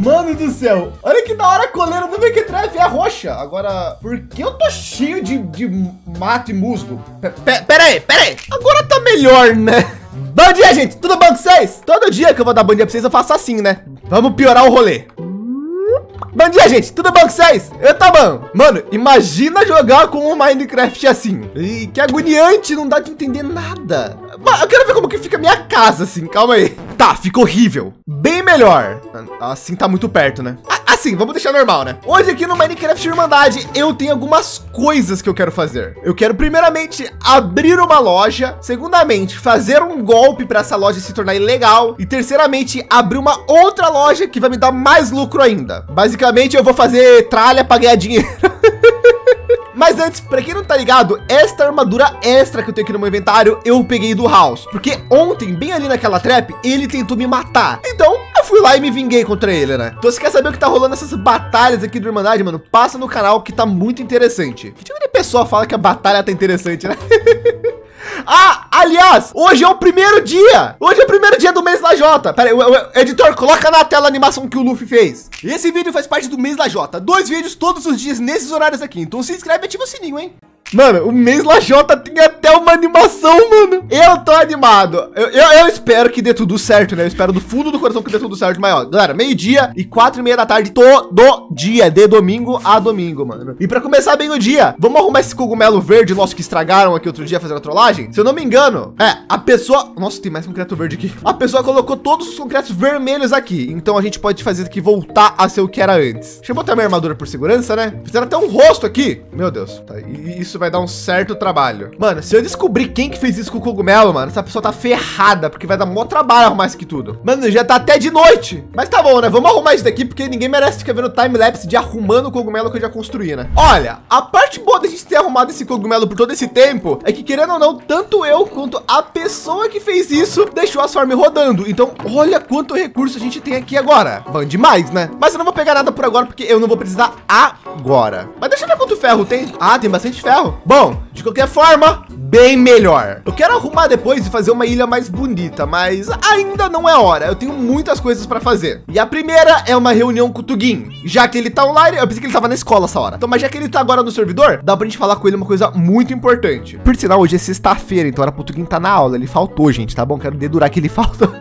Mano do céu. Olha que da hora a coleira do Mequetrefe é roxa. Agora, por que eu tô cheio de mato e musgo? Pera aí. Agora tá melhor, né? Bom dia, gente. Tudo bom com vocês? Todo dia que eu vou dar bom dia pra vocês, eu faço assim, né? Vamos piorar o rolê. Bom dia, gente. Tudo bom com vocês? Eu tô bom. Mano, imagina jogar com um Minecraft assim. E que agoniante, não dá de entender nada. Mas eu quero ver como que fica a minha casa assim. Calma aí. Tá, fica horrível. Bem melhor. Assim tá muito perto, né? Assim, vamos deixar normal, né? Hoje aqui no Minecraft Irmandade, eu tenho algumas coisas que eu quero fazer. Eu quero primeiramente abrir uma loja. Segundamente, fazer um golpe para essa loja se tornar ilegal. E terceiramente, abrir uma outra loja que vai me dar mais lucro ainda. Basicamente, eu vou fazer tralha para ganhar dinheiro. Mas antes, pra quem não tá ligado, esta armadura extra que eu tenho aqui no meu inventário, eu peguei do House. Porque ontem, bem ali naquela trap, ele tentou me matar. Então, eu fui lá e me vinguei contra ele, né? Então, se quer saber o que tá rolando nessas batalhas aqui do Irmandade, mano, passa no canal que tá muito interessante. Que tipo de pessoa fala que a batalha tá interessante, né? Ah, aliás, hoje é o primeiro dia. Hoje é o primeiro dia do mês Lajota. Pera aí, editor, coloca na tela a animação que o Luffy fez. Esse vídeo faz parte do mês Lajota. 2 vídeos todos os dias nesses horários aqui. Então se inscreve e ativa o sininho, hein? Mano, o mês Lajota tem até uma animação, mano. Eu tô animado. Eu espero que dê tudo certo, né? Eu espero do fundo do coração que dê tudo certo. Mas, ó, galera, 12h e 4h30 da tarde, todo dia, de domingo a domingo, mano. E pra começar bem o dia, vamos arrumar esse cogumelo verde nosso que estragaram aqui outro dia fazendo a trollagem? Se eu não me engano, a pessoa... Nossa, tem mais concreto verde aqui. A pessoa colocou todos os concretos vermelhos aqui. Então a gente pode fazer aqui voltar a ser o que era antes. Deixa eu botar minha armadura por segurança, né? Fizeram até um rosto aqui. Meu Deus. Tá, isso vai dar um certo trabalho. Mano, se eu descobrir quem que fez isso com o cogumelo, mano, essa pessoa tá ferrada, porque vai dar mó trabalho arrumar isso aqui tudo. Mano, já tá até de noite. Mas tá bom, né? Vamos arrumar isso daqui, porque ninguém merece ficar vendo time-lapse de arrumando o cogumelo que eu já construí, né? Olha, a parte boa da gente ter arrumado esse cogumelo por todo esse tempo é que, querendo ou não, tanto eu quanto a pessoa que fez isso deixou as farms rodando. Então, olha quanto recurso a gente tem aqui agora. Bom demais, né? Mas eu não vou pegar nada por agora, porque eu não vou precisar agora. Mas deixa eu ver quanto ferro tem. Ah, tem bastante ferro. Bom, de qualquer forma, bem melhor. Eu quero arrumar depois e fazer uma ilha mais bonita, mas ainda não é hora. Eu tenho muitas coisas para fazer. E a primeira é uma reunião com o Tugin. Já que ele tá online, eu pensei que ele tava na escola essa hora. Então, mas já que ele tá agora no servidor, dá pra gente falar com ele uma coisa muito importante. Por sinal, hoje é sexta-feira, então era pro Tugin tá na aula. Ele faltou, gente, tá bom? Quero dedurar que ele faltou.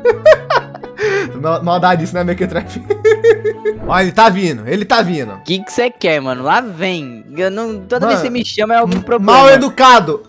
Maldade isso, né, Mequetrefe? Ó, ele tá vindo. O que você quer, mano? Lá vem. Eu não, toda vez que você me chama é algum problema. Mal educado.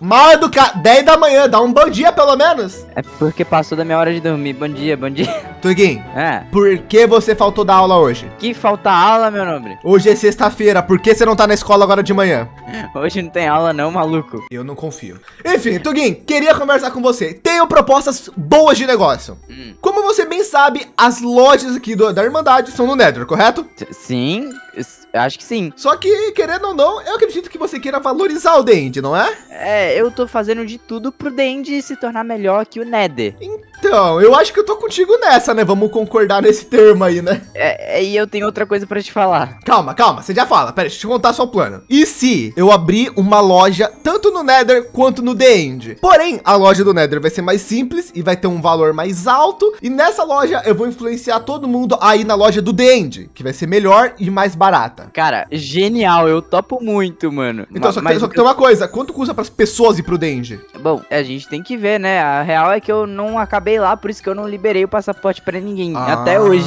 10 da manhã, dá um bom dia pelo menos. É porque passou da minha hora de dormir. Bom dia. Tugin, por que você faltou da aula hoje? Que falta aula, meu nobre? Hoje é sexta-feira, por que você não tá na escola agora de manhã? Hoje não tem aula não, maluco. Eu não confio. Enfim, Tugin, queria conversar com você. Tenho propostas boas de negócio. Como você bem sabe, as lojas aqui da Irmandade são no Nether, correto? Sim, acho que sim. Só que, querendo ou não, eu acredito que você queira valorizar o The End, não é? Eu tô fazendo de tudo pro The End se tornar melhor que o Nether. Então, eu acho que eu tô contigo nessa, né? Vamos concordar nesse termo aí, né? E eu tenho outra coisa pra te falar. Calma, você já fala. Pera, deixa eu te contar só o plano. E se eu abrir uma loja tanto no Nether quanto no The End? Porém, a loja do Nether vai ser mais simples e vai ter um valor mais alto. E nessa loja eu vou influenciar todo mundo aí na loja do The End, que vai ser melhor e mais barata. Cara, genial. Eu topo muito, mano. Então, só que tem uma coisa. Quanto custa para as pessoas ir pro The End? Bom, a gente tem que ver, né? A real é que eu não acabei lá, por isso que eu não liberei o passaporte pra ninguém, até hoje.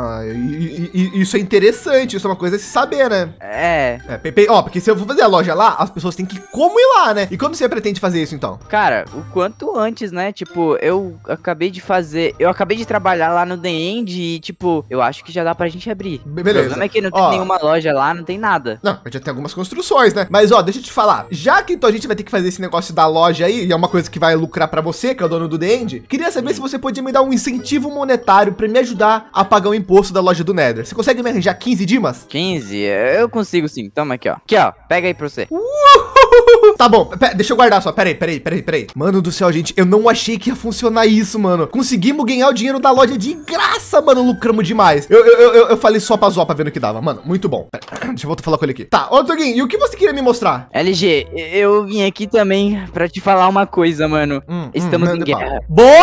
Isso é interessante, isso é uma coisa a se saber, né? Ó, porque se eu for fazer a loja lá, as pessoas têm que como ir lá, né? E quando você pretende fazer isso, então? Cara, o quanto antes, né? Tipo, eu acabei de trabalhar lá no The End e, tipo, eu acho que já dá pra gente abrir. Beleza. O problema é que não tem nenhuma loja lá, não tem nada. Não, já tem algumas construções, né? Mas, ó, deixa eu te falar. Já que então a gente vai ter que fazer esse negócio da loja aí, e é uma coisa que vai lucrar pra você, que é o dono do The End, queria saber se você podia me dar um incentivo monetário pra me ajudar a pagar o imposto da loja do Nether. Você consegue me arranjar 15 dimas? 15? Eu consigo sim. Toma aqui, ó. Aqui, ó. Pega aí pra você. Tá bom, deixa eu guardar só. Peraí. Mano do céu, gente, eu não achei que ia funcionar isso, mano. Conseguimos ganhar o dinheiro da loja de graça, mano. Lucramos demais. Eu falei só pra zoar pra ver no que dava, mano. Muito bom. Pera, deixa eu voltar a falar com ele aqui. Tá, ô Tuguinho, e o que você queria me mostrar? LG, eu vim aqui também pra te falar uma coisa, mano. Estamos em guerra.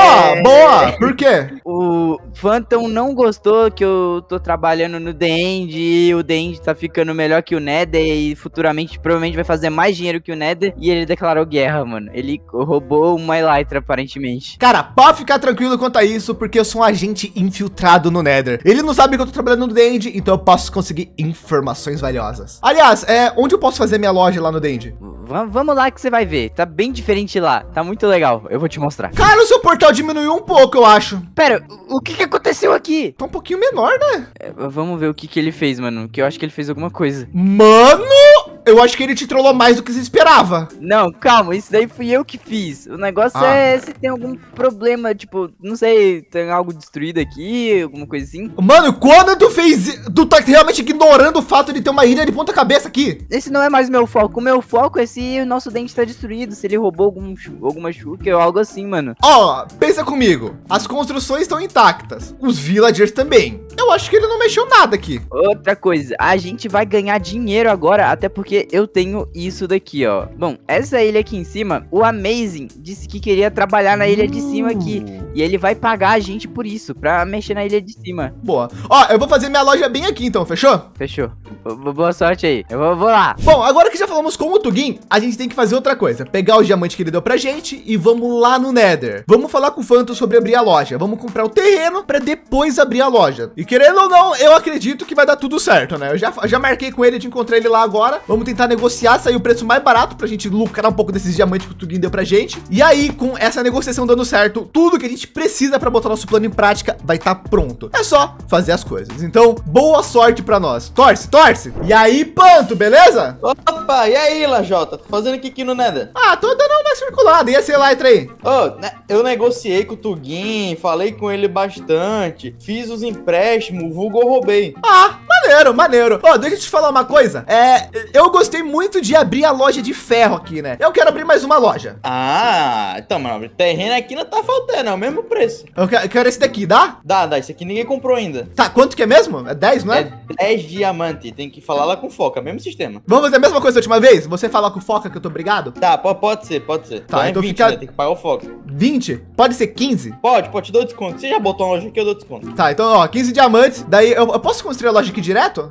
Boa! Por quê? O Phantom não gostou que eu tô trabalhando no The End e o The End tá ficando melhor que o Nether e futuramente provavelmente vai fazer mais dinheiro que o Nether e ele declarou guerra, mano. Ele roubou uma Elytra, aparentemente. Cara, pode ficar tranquilo quanto a isso, porque eu sou um agente infiltrado no Nether. Ele não sabe que eu tô trabalhando no The End, então eu posso conseguir informações valiosas. Aliás, onde eu posso fazer minha loja lá no The End? Vamos lá que você vai ver. Tá bem diferente lá. Tá muito legal. Eu vou te mostrar. Cara, o seu portal diminuiu um pouco, eu acho. Pera, o que aconteceu aqui? Tá um pouquinho menor, né? Vamos ver o que ele fez, mano. Que eu acho que ele fez alguma coisa. Mano, eu acho que ele te trollou mais do que você esperava. Não, calma. Isso daí fui eu que fiz. O negócio é se tem algum problema, tipo, não sei, tem algo destruído aqui, alguma coisa assim. Mano, quando tu fez... Tu tá realmente ignorando o fato de ter uma ilha de ponta cabeça aqui. Esse não é mais meu foco. O meu foco é se o nosso dente tá destruído, se ele roubou alguma shulker ou algo assim, mano. Ó, pensa comigo. As construções estão intactas. Os villagers também. Eu acho que ele não mexeu nada aqui. Outra coisa, a gente vai ganhar dinheiro agora, até porque eu tenho isso daqui, ó. Bom, essa ilha aqui em cima, o Amazing disse que queria trabalhar na ilha de cima aqui. E ele vai pagar a gente por isso, pra mexer na ilha de cima. Boa. Ó, eu vou fazer minha loja bem aqui então, fechou? Fechou. Boa sorte aí. Eu vou lá. Bom, agora que já falamos com o Tugin, a gente tem que fazer outra coisa. Pegar os diamantes que ele deu pra gente e vamos lá no Nether. Vamos falar com o Phantom sobre abrir a loja. Vamos comprar o terreno pra depois abrir a loja. E querendo ou não, eu acredito que vai dar tudo certo, né? Eu já marquei com ele de encontrar ele lá agora. Vamos tentar negociar, sair o preço mais barato pra gente lucrar um pouco desses diamantes que o Tugin deu pra gente. E aí, com essa negociação dando certo, tudo que a gente precisa pra botar nosso plano em prática vai estar pronto. É só fazer as coisas. Então, boa sorte pra nós. Torce, torce. E aí, Panto, beleza? Opa, e aí, Lajota? Tô fazendo aqui no Nether. Ah, tô dando uma circulada. E esse Elytra aí? Eu negociei com o Tugin, falei com ele bastante, fiz os empréstimos, vulgo eu roubei. Ah, maneiro. Deixa eu te falar uma coisa. Eu gostei muito de abrir a loja de ferro aqui, né? Eu quero abrir mais uma loja. Ah, então, mano, terreno aqui não tá faltando, é o mesmo preço. Eu quero esse daqui, dá? Dá, esse aqui ninguém comprou ainda. Tá, quanto que é mesmo? É 10, não é? É 10 diamante, tem que falar lá com Foca, mesmo sistema. Vamos fazer a mesma coisa da última vez? Você falar com o Foca que eu tô obrigado? Tá, pode ser. Tá, então 20, fica... né? Tem que pagar o Foca. 20? Pode ser 15? Pode, te dou desconto. Você já botou uma loja aqui, eu dou desconto. Tá, então, ó, 15 diamantes. Daí, eu posso construir a loja aqui direto?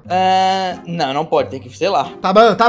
Não pode, tem que ser lá. Tá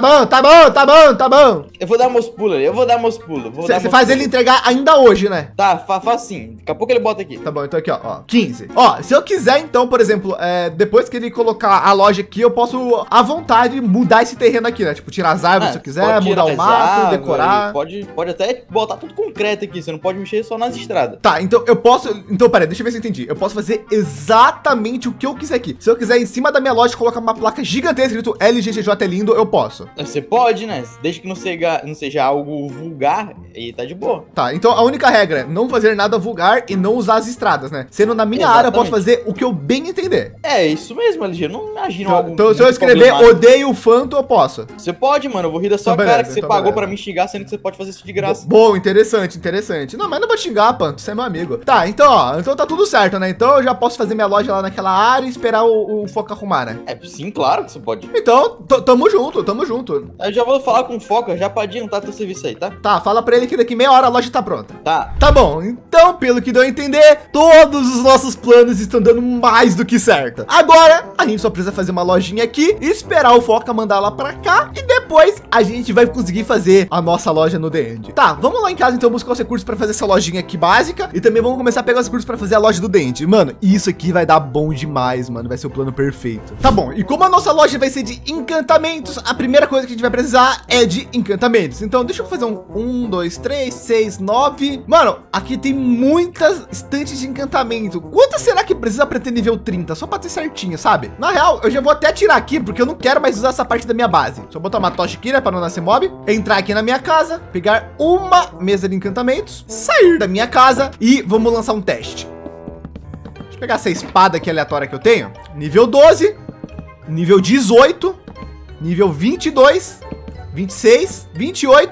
bom. Eu vou dar meus pulos ali, Você faz ele entregar ainda hoje, né? Tá, faz sim. Daqui a pouco ele bota aqui. Tá bom, então aqui, ó, 15. Ó, se eu quiser, então, por exemplo, depois que ele colocar a loja aqui, eu posso, à vontade, mudar esse terreno aqui, né? Tipo, tirar as árvores se eu quiser, mudar o mato, decorar. Pode até botar tudo concreto aqui, você não pode mexer só nas estradas. Tá, então eu posso... Então, peraí, deixa eu ver se eu entendi. Eu posso fazer exatamente o que eu quiser aqui. Se eu quiser, em cima da minha loja, colocar uma placa gigantesca escrito LGGJ é lindo, eu posso. Você pode, né? Desde que não seja algo vulgar, e tá de boa. Tá, então a única regra é não fazer nada vulgar e não usar as estradas, né? Sendo na minha área, eu posso fazer o que eu bem entender. É, isso mesmo, LG. Eu não imagino algo... Então, se eu escrever odeio o Phantom, eu posso. Você pode, mano. Eu vou rir da sua cara que você pagou pra me xingar, sendo que você pode fazer isso de graça. Bom, interessante. Não, mas não vou te xingar, Phantom. Você é meu amigo. Tá, então, ó. Então tá tudo certo, né? Então eu já posso fazer minha loja lá naquela área e esperar o Foca arrumar, né? Sim, claro que você pode. Então, tamo junto. Eu já vou falar com o Foca, já pra adiantar teu serviço aí, tá? Tá, fala pra ele que daqui meia hora a loja tá pronta. Tá bom, então, pelo que deu a entender, todos os nossos planos estão dando mais do que certo. Agora, a gente só precisa fazer uma lojinha aqui, esperar o Foca mandar lá pra cá e depois a gente vai conseguir fazer a nossa loja no The End. Tá, vamos lá em casa então buscar os recursos pra fazer essa lojinha aqui básica e também vamos começar a pegar os recursos pra fazer a loja do The End. Mano, isso aqui vai dar bom demais, mano, vai ser o plano perfeito. Tá bom, e como a nossa loja vai ser de encantamentos, a primeira coisa que a gente vai precisar é de encantamentos. Então, deixa eu fazer 1, 2, 3, 6, 9. Mano, aqui tem muitas estantes de encantamento. Quantas será que precisa pra ter nível 30? Só pra ter certinho, sabe? Na real, eu já vou até tirar aqui, porque eu não quero mais usar essa parte da minha base. Só botar uma tocha aqui, né, pra não nascer mob. Entrar aqui na minha casa, pegar uma mesa de encantamentos, sair da minha casa e vamos lançar um teste. Deixa eu pegar essa espada aqui aleatória que eu tenho. Nível 12, nível 18, nível 22, 26, 28,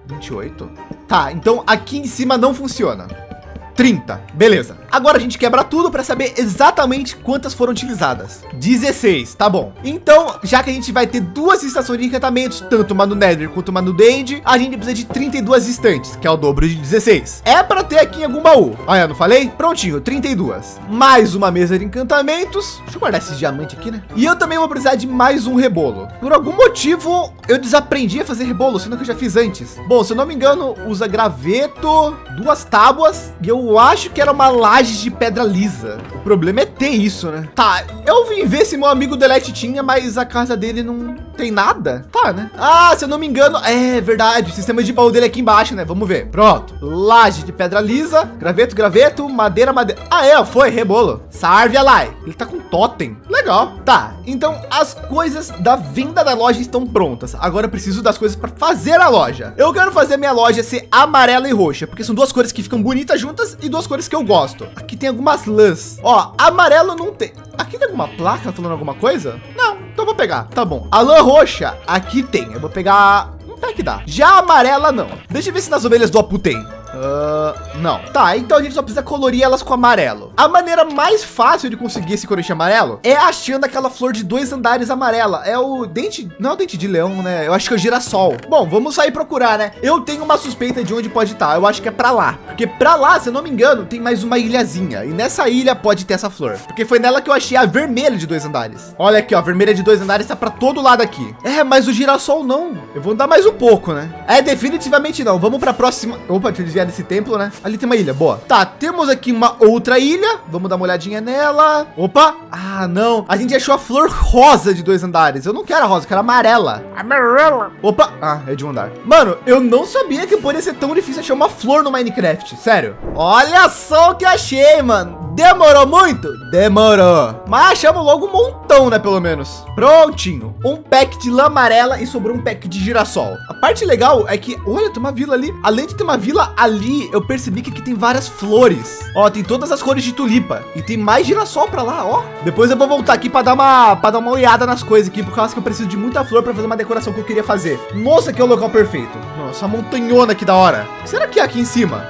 28? Tá, então aqui em cima não funciona. 30, beleza. Agora a gente quebra tudo para saber exatamente quantas foram utilizadas. 16, tá bom. Então, já que a gente vai ter duas estações de encantamentos, tanto uma no Nether quanto uma no End, a gente precisa de 32 estantes, que é o dobro de 16. É para ter aqui em algum baú. Ah, eu não falei? Prontinho, 32. Mais uma mesa de encantamentos. Deixa eu guardar esses diamantes aqui, né? E eu também vou precisar de mais um rebolo. Por algum motivo, eu desaprendi a fazer rebolo, sendo que eu já fiz antes. Bom, se eu não me engano, usa graveto, 2 tábuas, e eu acho que era uma laje de pedra lisa. O problema é ter isso, né? Tá, eu vim ver se meu amigo Delete tinha, mas a casa dele não tem nada. Tá, né? Ah, se eu não me engano, é verdade. O sistema de baú dele é aqui embaixo, né? Vamos ver. Pronto. Laje de pedra lisa, graveto, madeira. Ah, foi, rebolo. Sárvia lá. Ele tá com totem. Legal. Tá, então as coisas da venda da loja estão prontas. Agora eu preciso das coisas para fazer a loja. Eu quero fazer a minha loja ser amarela e roxa, porque são duas cores que ficam bonitas juntas e duas cores que eu gosto. Aqui tem algumas lãs. Ó, amarelo não tem. Aqui tem alguma placa falando alguma coisa? Não, então eu vou pegar. Tá bom. A lã roxa, aqui tem. Eu vou pegar um pack dá. Já a amarela, não. Deixa eu ver se nas ovelhas do Apu tem. Não. Tá, então a gente só precisa colorir elas com amarelo. A maneira mais fácil de conseguir esse coloriche amarelo é achando aquela flor de 2 andares amarela. É o dente, não é o dente de leão, né? Eu acho que é o girassol. Bom, vamos sair procurar, né? Eu tenho uma suspeita de onde pode estar. Eu acho que é pra lá. Porque pra lá, se eu não me engano, tem mais uma ilhazinha. E nessa ilha pode ter essa flor. Porque foi nela que eu achei a vermelha de 2 andares. Olha aqui, ó. A vermelha de 2 andares tá pra todo lado aqui. É, mas o girassol não. Eu vou andar mais um pouco, né? É, definitivamente não. Vamos pra próxima. Opa, deixa eu desviar desse templo, né? Ali tem uma ilha, boa. Tá, temos aqui uma outra ilha. Vamos dar uma olhadinha nela. Opa, ah, não. A gente achou a flor rosa de 2 andares. Eu não quero a rosa, eu quero a amarela. Amarela. Opa, ah, é de um andar. Mano, eu não sabia que poderia ser tão difícil achar uma flor no Minecraft, sério. Olha só o que achei, mano. Demorou muito? Demorou. Mas achamos logo um montão, né? Pelo menos. Prontinho. Um pack de lã amarela e sobrou um pack de girassol. A parte legal é que, olha, tem uma vila ali. Além de ter uma vila ali, eu percebi que aqui tem várias flores. Ó, tem todas as cores de tulipa. E tem mais girassol pra lá, ó. Depois eu vou voltar aqui pra dar uma olhada nas coisas aqui, por causa que eu preciso de muita flor pra fazer uma decoração que eu queria fazer. Nossa, que é o local perfeito. Nossa, a montanhona aqui da hora. O que será que é aqui em cima?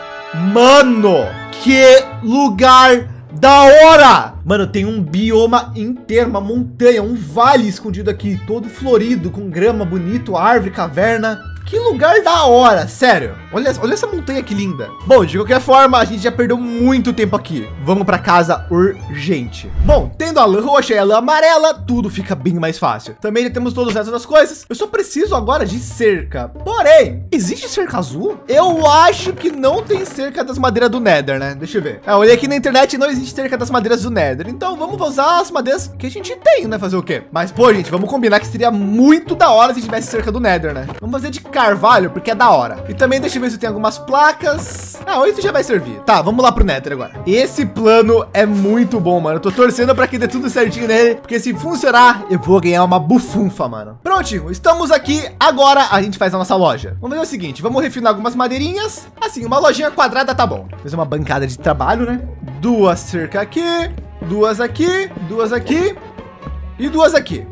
Mano, que lugar da hora! Mano, tem um bioma inteiro, uma montanha, um vale escondido aqui, todo florido, com grama bonito, árvore, caverna. Que lugar da hora, sério. Olha essa montanha que linda. Bom, de qualquer forma, a gente já perdeu muito tempo aqui. Vamos para casa urgente. Bom, tendo a lã roxa e a lã amarela, tudo fica bem mais fácil. Também já temos todas essas coisas. Eu só preciso agora de cerca. Porém, existe cerca azul? Eu acho que não tem cerca das madeiras do Nether, né? Deixa eu ver. Eu olhei aqui na internet e não existe cerca das madeiras do Nether. Então vamos usar as madeiras que a gente tem, né? Fazer o quê? Mas, pô, gente, vamos combinar que seria muito da hora se tivesse cerca do Nether, né? Vamos fazer de carvalho, porque é da hora. E também deixa eu ver se tem algumas placas. Ah, isso já vai servir. Tá, vamos lá pro Nether agora. Esse plano é muito bom, mano. Eu tô torcendo pra que dê tudo certinho nele, porque se funcionar, eu vou ganhar uma bufunfa, mano. Prontinho, estamos aqui. Agora a gente faz a nossa loja. Vamos fazer o seguinte, vamos refinar algumas madeirinhas. Assim, uma lojinha quadrada tá bom. Fazer uma bancada de trabalho, né? 2 cerca aqui, 2 aqui, 2 aqui e 2 aqui.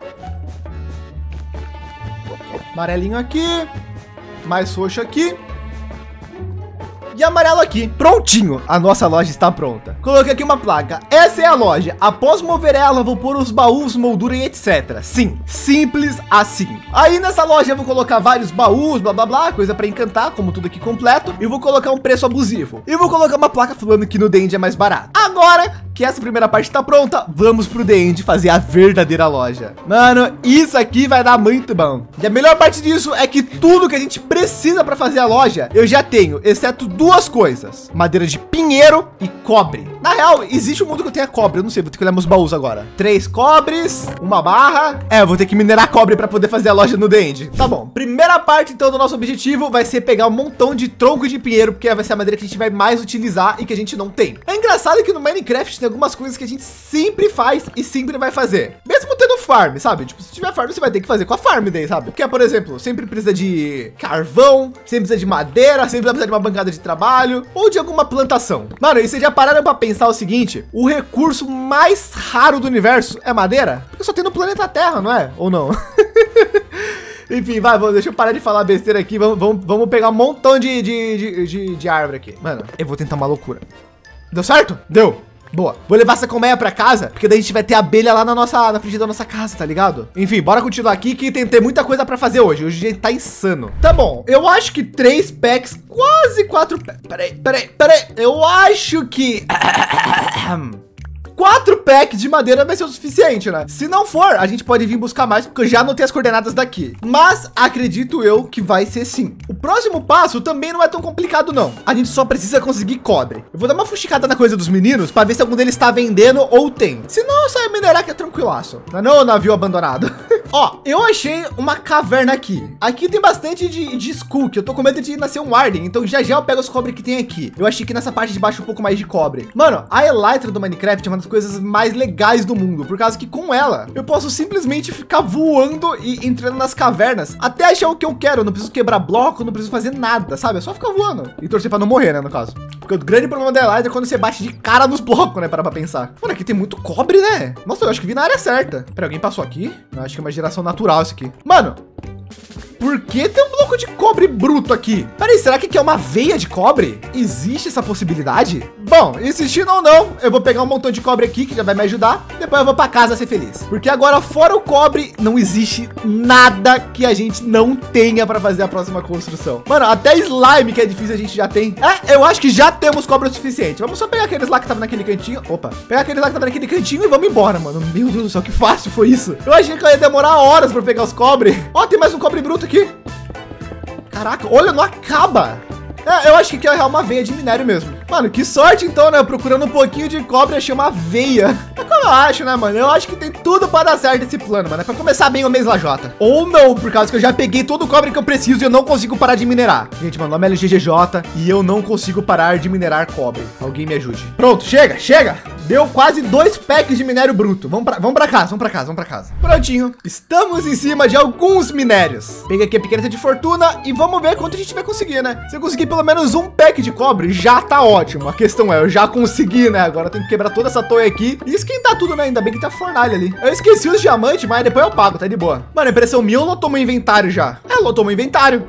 Amarelinho aqui, mais roxo aqui e amarelo aqui. Prontinho, a nossa loja está pronta. Coloquei aqui uma placa. Essa é a loja. Após mover ela, vou pôr os baús, moldura e etc. Sim, simples assim. Aí nessa loja eu vou colocar vários baús, blá blá blá, coisa para encantar, como tudo aqui completo. E vou colocar um preço abusivo. E vou colocar uma placa falando que no The End é mais barato. Agora que essa primeira parte está pronta, vamos pro The End fazer a verdadeira loja. Mano, isso aqui vai dar muito bom. E a melhor parte disso é que tudo que a gente precisa para fazer a loja, eu já tenho, exceto 2 coisas: madeira de pinheiro e cobre. Na real, existe um mundo que eu tenha cobre, eu não sei, vou ter que olhar meus baús agora. 3 cobres, uma barra. É, eu vou ter que minerar cobre para poder fazer a loja no The End. Tá bom, primeira parte então do nosso objetivo vai ser pegar um montão de tronco de pinheiro, porque vai ser a madeira que a gente vai mais utilizar e que a gente não tem. É engraçado que no Minecraft tem algumas coisas que a gente sempre faz e sempre vai fazer, mesmo tendo farm, sabe? Tipo, se tiver farm, você vai ter que fazer com a farm daí, sabe? Porque, por exemplo, sempre precisa de carvão, sempre precisa de madeira, sempre precisa de uma bancada de trabalho ou de alguma plantação. Mano, e vocês já pararam para pensar o seguinte: o recurso mais raro do universo é madeira? Porque só tem no planeta Terra, não é? Ou não? Enfim, vai, deixa eu parar de falar besteira aqui. Vamos pegar um montão de árvore aqui. Mano, eu vou tentar uma loucura. Deu certo? Deu. Boa. Vou levar essa colmeia pra casa, porque daí a gente vai ter abelha lá na frente da nossa casa, tá ligado? Enfim, bora continuar aqui que tem muita coisa pra fazer hoje. Hoje a gente tá insano. Tá bom, eu acho que 3 packs, quase 4 packs. Peraí. Eu acho que... 4 packs de madeira vai ser o suficiente, né? Se não for, a gente pode vir buscar mais, porque eu já anotei as coordenadas daqui. Mas acredito eu que vai ser sim. O próximo passo também não é tão complicado, não. A gente só precisa conseguir cobre. Eu vou dar uma fuxicada na coisa dos meninos para ver se algum deles está vendendo ou tem. Se não, só minerar que é tranquilaço. Não é o navio abandonado. Ó, eu achei uma caverna aqui. Aqui tem bastante de skull, que eu tô com medo de nascer um Warden. Então já eu pego os cobre que tem aqui. Eu achei que nessa parte de baixo um pouco mais de cobre. Mano, a Elytra do Minecraft é uma das coisas mais legais do mundo, por causa que com ela eu posso simplesmente ficar voando e entrando nas cavernas até achar o que eu quero. Eu não preciso quebrar bloco, não preciso fazer nada, sabe? É só ficar voando e torcer para não morrer, né, no caso. Porque o grande problema da Elytra é quando você bate de cara nos blocos, né, para pensar. Mano, aqui tem muito cobre, né? Nossa, eu acho que vim na área certa. Pera, alguém passou aqui? Eu acho que é uma geração natural isso aqui. Mano, por que tem um bloco de cobre bruto aqui? Peraí, será que aqui é uma veia de cobre? Existe essa possibilidade? Bom, existindo ou não, eu vou pegar um montão de cobre aqui que já vai me ajudar. Depois eu vou para casa ser feliz. Porque agora, fora o cobre, não existe nada que a gente não tenha para fazer a próxima construção. Mano, até slime que é difícil a gente já tem. Eu acho que já temos cobre o suficiente. Vamos só pegar aqueles lá que estavam naquele cantinho. Opa, pegar aqueles lá que estavam naquele cantinho e vamos embora, mano. Meu Deus do céu, que fácil foi isso. Eu achei que eu ia demorar horas para pegar os cobre. Ó, tem mais um cobre bruto aqui. Caraca, olha, não acaba. Eu acho que aqui é uma veia de minério mesmo. Mano, que sorte então, né? Procurando um pouquinho de cobre, achei uma veia. É como eu acho, né, mano? Eu acho que tem tudo para dar certo esse plano, mano. É pra começar bem o mês lajota. Ou não, por causa que eu já peguei todo o cobre que eu preciso e eu não consigo parar de minerar. Gente, meu nome é LGGJ e eu não consigo parar de minerar cobre. Alguém me ajude. Pronto, chega. Deu quase 2 packs de minério bruto. Vamos pra casa. Prontinho. Estamos em cima de alguns minérios. Peguei aqui a picareta de fortuna e vamos ver quanto a gente vai conseguir, né? Se eu conseguir pelo menos um pack de cobre, já tá ótimo. A questão é, eu já consegui, né? Agora eu tenho que quebrar toda essa torre aqui e esquentar tudo, né? Ainda bem que tá a fornalha ali. Eu esqueci os diamantes, mas depois eu pago, tá de boa. Mano, impressão minha, lotou meu inventário já. Lotou meu inventário.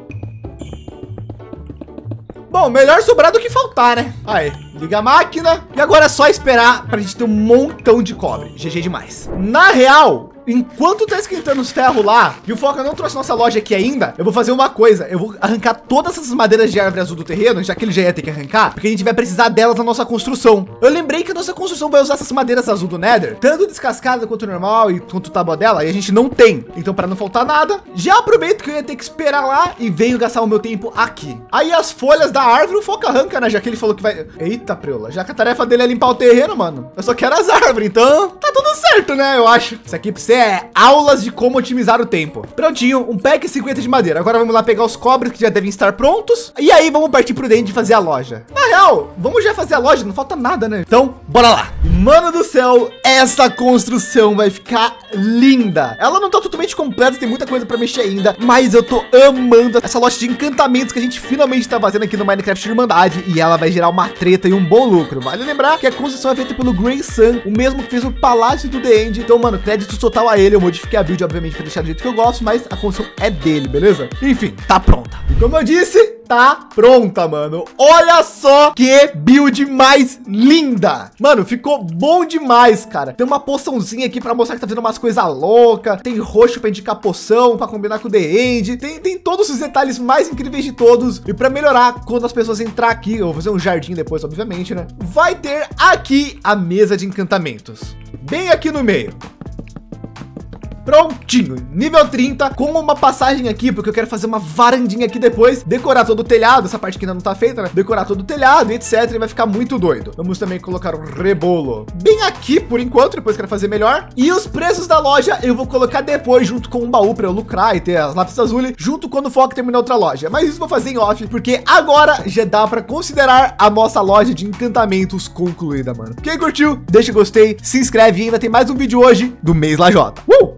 Bom, melhor sobrar do que faltar, né? Aí, liga a máquina. E agora é só esperar pra gente ter um montão de cobre. GG demais. Na real, enquanto tá esquentando os ferros lá, e o Foca não trouxe nossa loja aqui ainda, eu vou fazer uma coisa. Eu vou arrancar todas essas madeiras de árvore azul do terreno, já que ele já ia ter que arrancar, porque a gente vai precisar delas na nossa construção. Eu lembrei que a nossa construção vai usar essas madeiras azul do Nether, tanto descascada quanto normal e quanto tábua dela, e a gente não tem. Então, para não faltar nada, já aproveito que eu ia ter que esperar lá e venho gastar o meu tempo aqui. Aí as folhas da árvore o Foca arranca, né? Já que ele falou que vai... Eita, preula. Já que a tarefa dele é limpar o terreno, mano. Eu só quero as árvores, então tá tudo certo, né? Eu acho. Isso aqui pra você é aulas de como otimizar o tempo. Prontinho, um pack 50 de madeira. Agora vamos lá pegar os cobres que já devem estar prontos. E aí vamos partir pro dentro de fazer a loja. Na real, vamos já fazer a loja, não falta nada, né? Então, bora lá. Mano do céu, essa construção vai ficar linda. Ela não tá totalmente completa, tem muita coisa pra mexer ainda, mas eu tô amando essa loja de encantamentos que a gente finalmente tá fazendo aqui no Minecraft Irmandade, e ela vai gerar uma treta e um bom lucro. Vale lembrar que a construção é feita pelo Grey Sun, o mesmo que fez o Palácio do The End. Então, mano, crédito total a ele. Eu modifiquei a build, obviamente, pra deixar do jeito que eu gosto, mas a construção é dele, beleza? Enfim, tá pronta. E como eu disse, tá pronta, mano. Olha só que build mais linda. Mano, ficou bom demais, cara. Tem uma poçãozinha aqui pra mostrar que tá fazendo umas coisas loucas. Tem roxo pra indicar poção, pra combinar com o The End. Tem todos os detalhes mais incríveis de todos. E pra melhorar, quando as pessoas entrar aqui, eu vou fazer um jardim depois, obviamente, né? Vai ter aqui a mesa de encantamentos. Bem aqui no meio. Prontinho, nível 30, com uma passagem aqui, porque eu quero fazer uma varandinha aqui depois, decorar todo o telhado, essa parte que ainda não tá feita, né? Decorar todo o telhado, etc, e vai ficar muito doido. Vamos também colocar um rebolo bem aqui, por enquanto, depois quero fazer melhor. E os preços da loja eu vou colocar depois, junto com um baú para eu lucrar e ter as lápis azuis, junto quando o Foca terminar outra loja. Mas isso eu vou fazer em off, porque agora já dá para considerar a nossa loja de encantamentos concluída, mano. Quem curtiu, deixa o gostei, se inscreve e ainda tem mais um vídeo hoje do Mês Lajota.